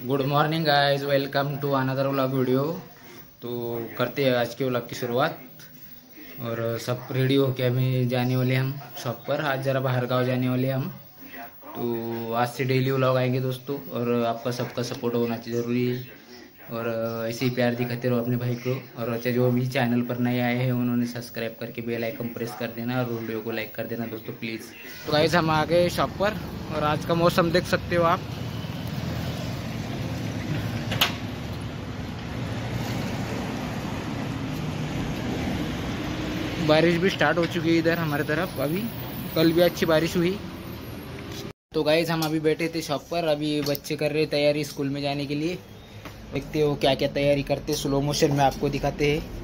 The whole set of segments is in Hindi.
Good morning guys, welcome to another vlog video. तो करते हैं आज के व्लॉग की शुरुआत। और सब रेडी हो के अभी जाने वाले हम शॉप पर। आज ज़रा बाहर गाँव जाने वाले हम। तो आज से डेली व्लॉग आएंगे दोस्तों, और आपका सबका सपोर्ट होना ज़रूरी है। और ऐसे ही प्यार दिखाते रहो अपने भाई को। और अच्छा, जो भी चैनल पर नए आए हैं उन्होंने सब्सक्राइब करके बेल आइकन प्रेस कर देना और वीडियो को लाइक कर देना दोस्तों प्लीज़। तो गाइस हम आ गए शॉप पर, और आज का मौसम देख सकते हो आप। बारिश भी स्टार्ट हो चुकी है इधर हमारे तरफ। अभी कल भी अच्छी बारिश हुई। तो गाइस हम अभी बैठे थे शॉप पर। अभी बच्चे कर रहे तैयारी स्कूल में जाने के लिए। देखते हो क्या क्या तैयारी करते, स्लो मोशन में आपको दिखाते हैं।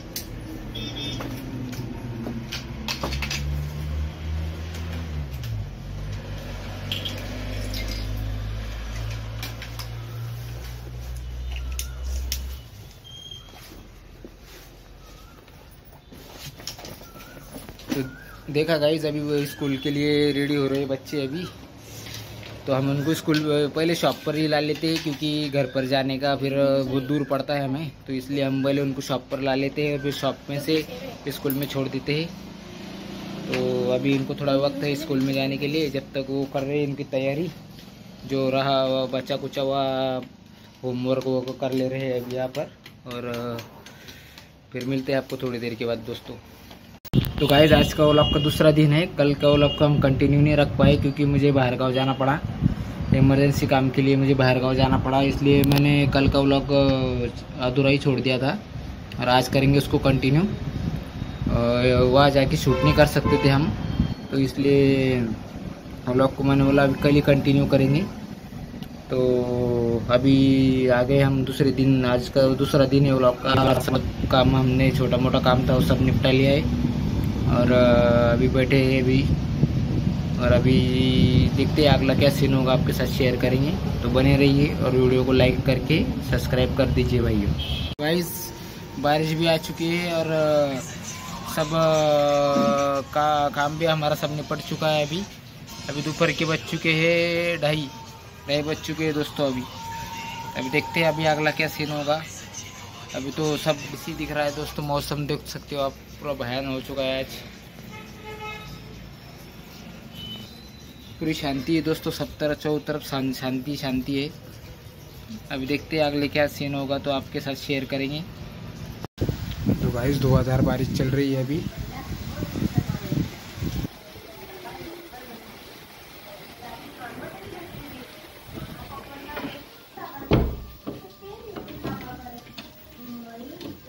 तो देखा गाइस, अभी वो स्कूल के लिए रेडी हो रहे बच्चे अभी। तो हम उनको स्कूल पहले शॉप पर ही ला लेते हैं, क्योंकि घर पर जाने का फिर बहुत दूर पड़ता है हमें। तो इसलिए हम पहले उनको शॉप पर ला लेते हैं, फिर शॉप में से स्कूल में छोड़ देते हैं। तो अभी इनको थोड़ा वक्त है स्कूल में जाने के लिए, जब तक वो कर रहे हैं इनकी तैयारी। जो रहा बचा कुचा हुआ होमवर्क वो कर ले रहे हैं अभी यहाँ पर। और फिर मिलते हैं आपको थोड़ी देर के बाद दोस्तों। तो गाइस आज का व्लॉग का दूसरा दिन है। कल का व्लॉग को हम कंटिन्यू नहीं रख पाए, क्योंकि मुझे बाहर गाँव जाना पड़ा। इमरजेंसी काम के लिए मुझे बाहर गाँव जाना पड़ा, इसलिए मैंने कल का व्लॉग अधूरा ही छोड़ दिया था। और आज करेंगे उसको कंटिन्यू। वहाँ जाके शूट नहीं कर सकते थे हम, तो इसलिए व्लॉग को मैंने बोला अभी कल ही कंटिन्यू करेंगे। तो अभी आ गए हम दूसरे दिन। आज का दूसरा दिन है व्लॉग का। सब काम हमने छोटा मोटा काम था वो सब निपटा लिया है। और अभी बैठे हैं अभी। और अभी देखते हैं अगला क्या सीन होगा, आपके साथ शेयर करेंगे। तो बने रहिए और वीडियो को लाइक करके सब्सक्राइब कर दीजिए भाइयों। गाइस बारिश भी आ चुकी है, और सब का काम भी हमारा सब निपट चुका है अभी। अभी दोपहर के बज चुके हैं ढाई बज चुके हैं दोस्तों अभी देखते हैं अभी अगला क्या सीन होगा। अभी तो सब इसी दिख रहा है दोस्तों। मौसम देख सकते हो आप, पूरा भयानक हो चुका है आज। पूरी शांति है दोस्तों, सब तरफ चौथी तरफ शांति है। अभी देखते हैं अगले क्या सीन होगा, तो आपके साथ शेयर करेंगे। तो गाइस 2000 बारिश चल रही है अभी।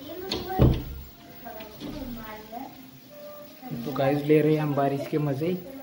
तो गाइस ले रहे हैं हम बारिश के मज़े।